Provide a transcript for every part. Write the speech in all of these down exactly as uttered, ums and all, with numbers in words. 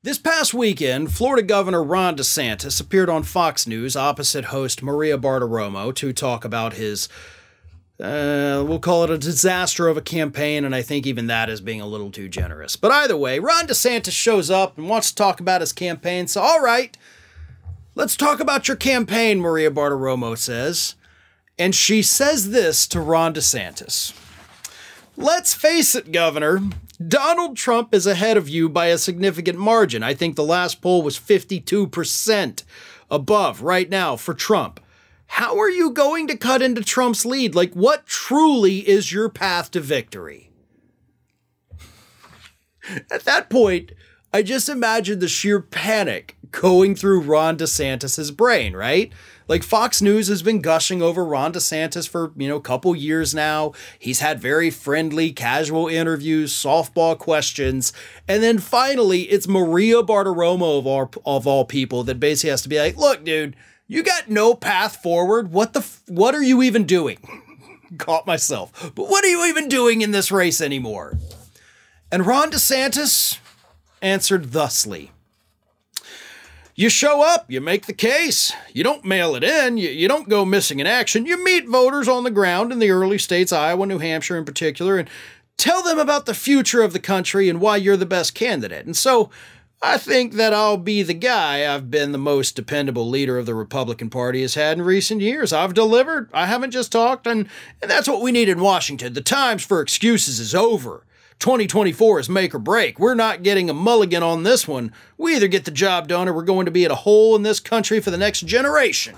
This past weekend, Florida Governor Ron DeSantis appeared on Fox News opposite host Maria Bartiromo to talk about his, uh, we'll call it a disaster of a campaign, and I think even that is being a little too generous. But either way, Ron DeSantis shows up and wants to talk about his campaign, so all right, let's talk about your campaign, Maria Bartiromo says. And she says this to Ron DeSantis. Let's face it, Governor, Donald Trump is ahead of you by a significant margin. I think the last poll was fifty-two percent above right now for Trump. How are you going to cut into Trump's lead? Like, what truly is your path to victory? At that point, I just imagine the sheer panic going through Ron DeSantis's brain, right? Like, Fox News has been gushing over Ron DeSantis for, you know, a couple years now. He's had very friendly, casual interviews, softball questions. And then finally, it's Maria Bartiromo of all, of all people that basically has to be like, look, dude, you got no path forward. What the, f what are you even doing? Caught myself. But what are you even doing in this race anymore? And Ron DeSantis answered thusly. You show up, you make the case, you don't mail it in, you, you don't go missing in action, you meet voters on the ground in the early states, Iowa, New Hampshire in particular, and tell them about the future of the country and why you're the best candidate. And so I think that I'll be the guy. I've been the most dependable leader of the Republican Party has had in recent years. I've delivered, I haven't just talked, and, and that's what we need in Washington. The times for excuses is over. twenty twenty-four is make or break. We're not getting a mulligan on this one. We either get the job done or we're going to be at a hole in this country for the next generation.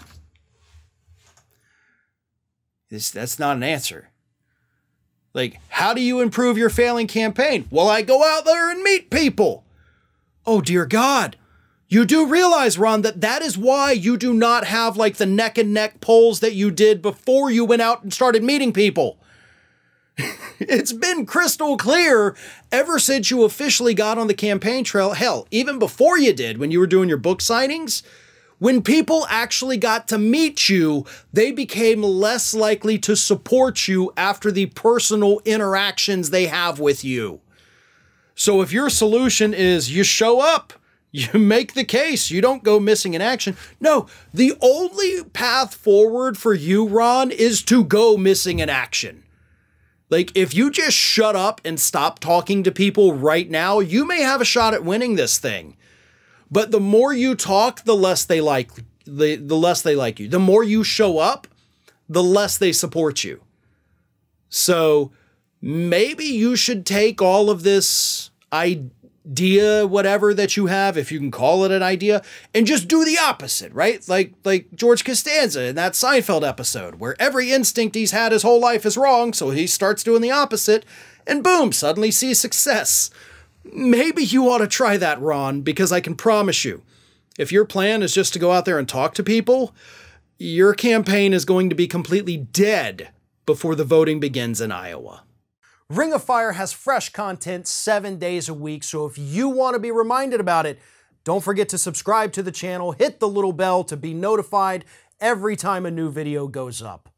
This, that's not an answer. Like, how do you improve your failing campaign? Well, I go out there and meet people. Oh, dear God. You do realize, Ron, that that is why you do not have, like, the neck and neck polls that you did before you went out and started meeting people. It's been crystal clear ever since you officially got on the campaign trail. Hell, even before you did, when you were doing your book signings, when people actually got to meet you, they became less likely to support you after the personal interactions they have with you. So if your solution is you show up, you make the case, you don't go missing in action. No, the only path forward for you, Ron, is to go missing in action. Like, if you just shut up and stop talking to people right now, you may have a shot at winning this thing. But the more you talk, the less they like the, the less they like you. The more you show up, the less they support you. So maybe you should take all of this idea, whatever that you have, if you can call it an idea, and just do the opposite, right? Like, like George Costanza in that Seinfeld episode, where every instinct he's had his whole life is wrong, so he starts doing the opposite, and boom, suddenly sees success. Maybe you ought to try that, Ron, because I can promise you, if your plan is just to go out there and talk to people, your campaign is going to be completely dead before the voting begins in Iowa. Ring of Fire has fresh content seven days a week, so if you want to be reminded about it, don't forget to subscribe to the channel, hit the little bell to be notified every time a new video goes up.